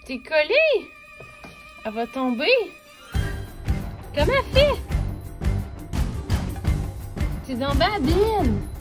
T'es collée? Elle va tomber. Comment elle fait? T'es donc bien habile.